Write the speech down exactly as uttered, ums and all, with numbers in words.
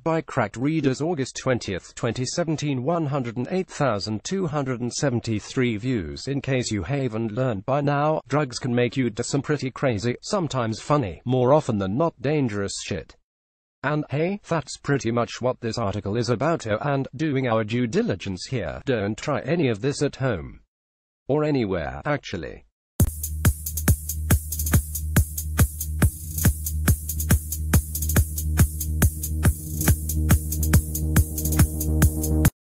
by cracked readers. August twentieth, twenty seventeen. one hundred eight thousand two hundred seventy-three views. In case you haven't learned by now, drugs can make you do some pretty crazy, sometimes funny, more often than not dangerous shit. And hey, that's pretty much what this article is about. Oh, and doing our due diligence here, don't try any of this at home. Or anywhere, actually.